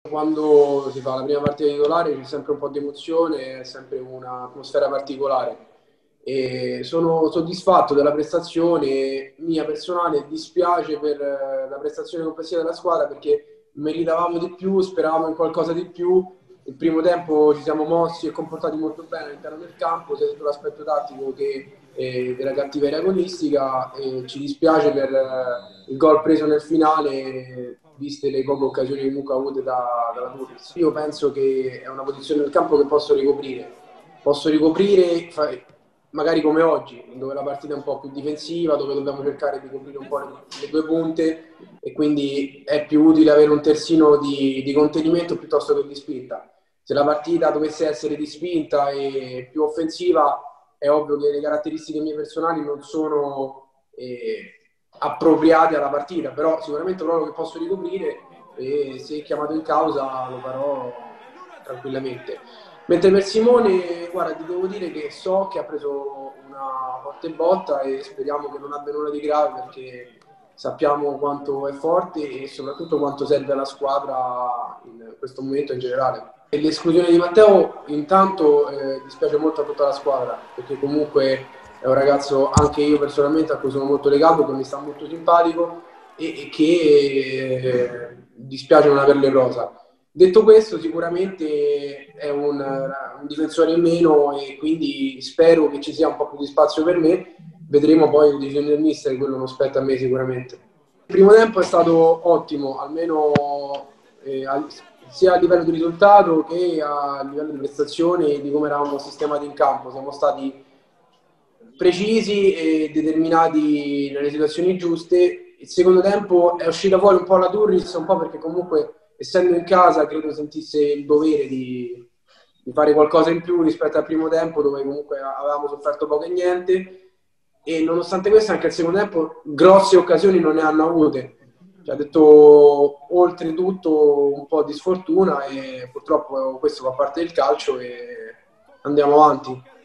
Quando si fa la prima partita titolare c'è sempre un po' di emozione, è sempre un'atmosfera particolare. E sono soddisfatto della prestazione mia personale, dispiace per la prestazione complessiva della squadra perché meritavamo di più, speravamo in qualcosa di più. Il primo tempo ci siamo mossi e comportati molto bene all'interno del campo, sia sotto l'aspetto tattico che della cattiveria agonistica. E ci dispiace per il gol preso nel finale, viste le poche occasioni che comunque ha avute dalla Turris. Io penso che è una posizione del campo che posso ricoprire magari come oggi, dove la partita è un po' più difensiva, dove dobbiamo cercare di coprire un po' le due punte e quindi è più utile avere un terzino di contenimento piuttosto che di spinta. Se la partita dovesse essere di spinta e più offensiva, è ovvio che le caratteristiche mie personali non sono appropriate alla partita, però sicuramente è un ruolo che posso ricoprire e se chiamato in causa lo farò tranquillamente. Mentre per Simone, guarda, ti devo dire che so che ha preso una forte botta e speriamo che non abbia nulla di grave perché sappiamo quanto è forte e soprattutto quanto serve alla squadra in questo momento in generale. E l'esclusione di Matteo intanto dispiace molto a tutta la squadra perché comunque è un ragazzo anche io personalmente a cui sono molto legato, che mi sta molto simpatico e che dispiace non averlo in rosa. Detto questo, sicuramente è un difensore in meno e quindi spero che ci sia un po' più di spazio per me. Vedremo poi il decisione del mister, quello non spetta a me sicuramente. Il primo tempo è stato ottimo, almeno eh, al- sia a livello di risultato che a livello di prestazione e di come eravamo sistemati in campo. Siamo stati precisi e determinati nelle situazioni giuste. Il secondo tempo è uscita fuori un po' la Turris, un po' perché comunque essendo in casa credo sentisse il dovere di fare qualcosa in più rispetto al primo tempo dove comunque avevamo sofferto poco e niente e nonostante questo anche al secondo tempo grosse occasioni non ne hanno avute. Cioè, ha detto oltretutto un po' di sfortuna e purtroppo questo fa parte del calcio e andiamo avanti.